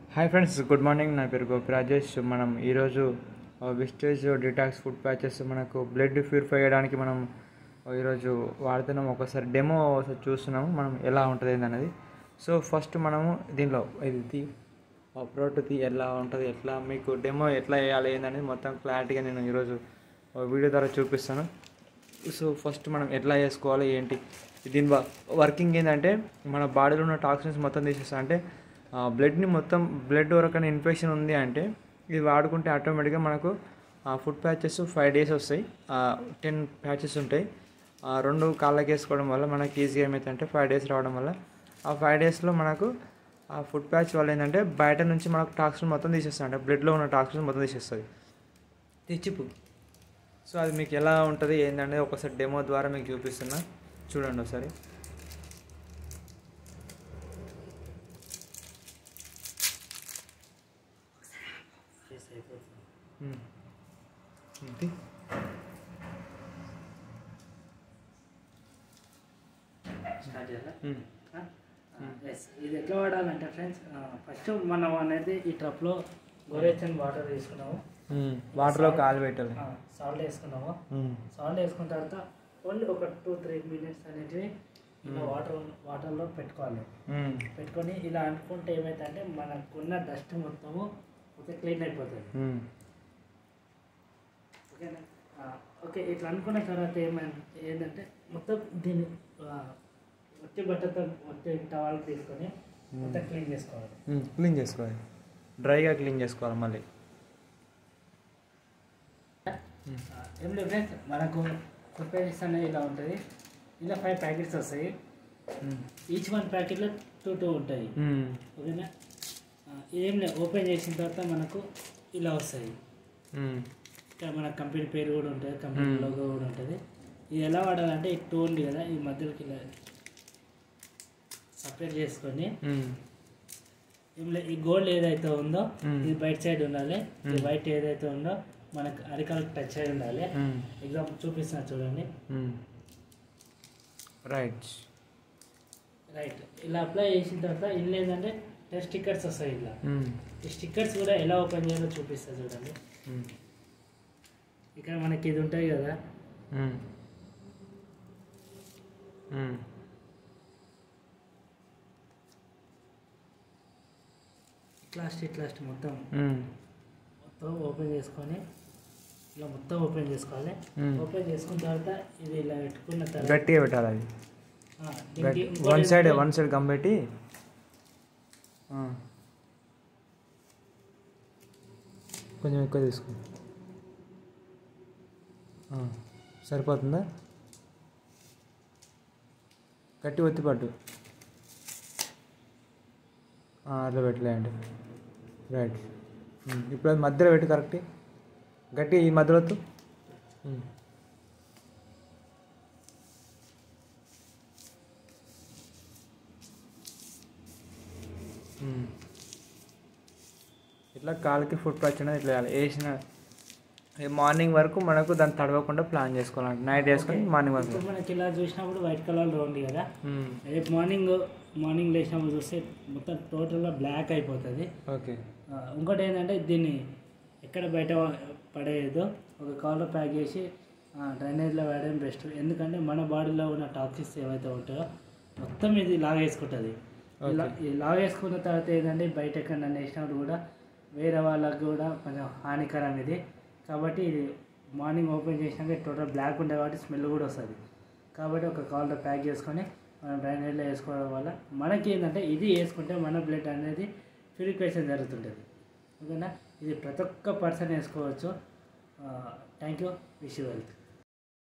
Hi friends, good morning. నా పేరు గోపిరాజేష్. మనం ఈరోజు వెస్టేజ్ డిటాక్స్ ఫుడ్ ప్యాచెస్ మనకు బ్లడ్ ప్యూరిఫై చేయడానికి మనం ఈరోజు వాడుతున్నాం. ఒకసారి డెమో చూస్తున్నాము మనం ఎలా ఉంటుంది అనేది. సో ఫస్ట్ మనము దీనిలో ఇది ప్రోడక్ట్ ఎలా ఉంటుంది, ఎట్లా మీకు డెమో ఎట్లా వేయాలి ఏందనేది మొత్తం క్లారిటీగా నేను ఈరోజు వీడియో ద్వారా చూపిస్తాను. సో ఫస్ట్ మనం ఎట్లా చేసుకోవాలి ఏంటి, దీని వర్కింగ్ ఏంటంటే మన బాడీలో ఉన్న టాక్సిన్స్ మొత్తం తీసేస్తాం. అంటే బ్లడ్ని మొత్తం బ్లడ్ వరకైనా ఇన్ఫెక్షన్ ఉంది అంటే ఇది వాడుకుంటే ఆటోమేటిక్గా మనకు ఫుడ్ ప్యాచెస్ 5 days వస్తాయి. 10 ప్యాచెస్ ఉంటాయి. 2 కాళ్ళకి వేసుకోవడం వల్ల మనకి ఈజీగా ఏమవుతుందంటే 5 days రావడం వల్ల ఆ 5 daysలో మనకు ఆ ఫుడ్ ప్యాచ్ వల్ల ఏంటంటే బయట నుంచి మనకు టాక్సిన్ మొత్తం తీసేస్తుంది. అంటే బ్లడ్లో ఉన్న టాక్సిన్ మొత్తం తీసేస్తుంది తెచ్చిపు. సో అది మీకు ఎలా ఉంటుంది ఏంటనేది ఒకసారి డెమో ద్వారా మీకు చూపిస్తున్నా, చూడండి ఒకసారి. ఇది ఎట్లా వాడాలంటే ఫ్రెండ్స్, ఫస్ట్ మనం అనేది ఈ ట్రప్లో గోరేచన్ వాటర్ తీసుకున్నాము. వాటర్లో కాలు పెట్టాలి. సాల్ట్ వేసుకున్నాము. సాల్ట్ వేసుకున్న తర్వాత ఓన్లీ ఒక 2-3 minutes అనేటివి ఇలా వాటర్లో పెట్టుకోవాలి. పెట్టుకొని ఇలా అనుకుంటే ఏమైతుందంటే మనకున్న డస్ట్ మొత్తము ఒక క్లీన్ అయిపోతుంది. ఓకేనా? ఓకే, ఇట్లా అనుకున్న తర్వాత ఏంటంటే మొత్తం దీన్ని ఒట్టి బట్టతో ఒట్టి టవల్ తీసుకొని మొత్తం క్లీన్ చేసుకోవాలి. డ్రైగా క్లీన్ చేసుకోవాలి. మళ్ళీ ఏం లేదు ఫ్రెండ్స్, మనకు ఫుడ్ ప్యాకెట్స్ అనేది ఇలా ఉంటుంది. ఇలా 5 ప్యాకెట్స్ వస్తాయి. ఈచ్ 1 ప్యాకెట్లో 2 ఉంటాయి. ఓకేనా? ఏం లేదు, ఓపెన్ చేసిన తర్వాత మనకు ఇలా వస్తాయి. మన కంపెనీ పేరు కూడా ఉంటుంది, కంపెనీ లోగో కూడా ఉంటుంది. ఇది ఎలా వాడాలంటే ఈ 2 ఉంది కదా, ఈ మధ్యలోకి ఇలా సపరేట్ చేసుకొని ఏం లేదు, ఈ గోల్డ్ ఏదైతే ఉందో ఇది బయట సైడ్ ఉండాలి. ఈ వైట్ ఏదైతే ఉందో మనకు అరికాలకు టచ్ అయి ఉండాలి. ఎగ్జాంపుల్ చూపిస్తున్నా చూడండి. రైట్ ఇలా అప్లై చేసిన తర్వాత ఇల్లు ఏంటంటే స్టిక్కర్స్ వస్తాయి. ఇలా ఈ స్టిక్కర్స్ కూడా ఎలా ఓపెన్ చేయాలో చూపిస్తా చూడండి. ఇక్కడ మనకి ఇది ఉంటుంది కదా, ఇట్లా మొత్తం ఓపెన్ చేసుకొని ఇలా మొత్తం ఓపెన్ చేసుకోవాలి. ఓపెన్ చేసుకున్న తర్వాత ఇది ఇలా పెట్టుకున్న తర్వాత గట్టిగా పెట్టాలి. అది వన్ సైడ్ గమ్ పెట్టి కొంచెం ఎక్కువ తీసుకో. సరిపోతుందా? గట్టి ఒత్తి పట్టు. అట్లా పెట్టలేండి. రైట్. ఇప్పుడు అది మధ్యలో పెట్టి కరెక్ట్ గట్టి ఈ మధ్యలో వద్దు. ఇట్లా కాలుకి ఫుడ్ ప్యాచ్ అనేది ఇట్లా వేయాలి. వేసిన మార్నింగ్ వరకు మనకు దాన్ని తడవకుండా ప్లాన్ చేసుకోవాలంటే నైట్ వేసుకొని మార్నింగ్ వరకు. మనకి ఇలా చూసినప్పుడు వైట్ కలర్లో ఉంది కదా, రేపు మార్నింగ్ లేచినప్పుడు చూస్తే మొత్తం టోటల్గా బ్లాక్ అయిపోతుంది. ఓకే. ఇంకోటి ఏంటంటే దీన్ని ఎక్కడ బయట పడేయదు, ఒక కవర్లో ప్యాక్ చేసి డ్రైనేజ్లో వేయడం బెస్ట్. ఎందుకంటే మన బాడీలో ఉన్న టాక్సిన్స్ ఏవైతే ఉంటాయో మొత్తం ఇది లాగేసుకుంటుంది. ఈ లాగేసుకున్న తర్వాత ఏంటంటే బయట ఎక్కడ వేసినప్పుడు కూడా వేరే వాళ్ళకు కూడా కొంచెం హానికరం ఇది. కాబట్టి ఇది మార్నింగ్ ఓపెన్ చేసినాక టోటల్ బ్లాక్ ఉండే కాబట్టి స్మెల్ కూడా వస్తుంది. కాబట్టి ఒక కవర్లో ప్యాక్ చేసుకొని మనం డ్రైనేజ్లో వేసుకోవడం వల్ల మనకి ఏంటంటే ఇది వేసుకుంటే మన బ్లడ్ అనేది ప్యూరిఫికేషన్ జరుగుతుంటుంది. ఓకేనా? ఇది ప్రతి ఒక్క పర్సన్ వేసుకోవచ్చు. Thank you. Wish you wealth.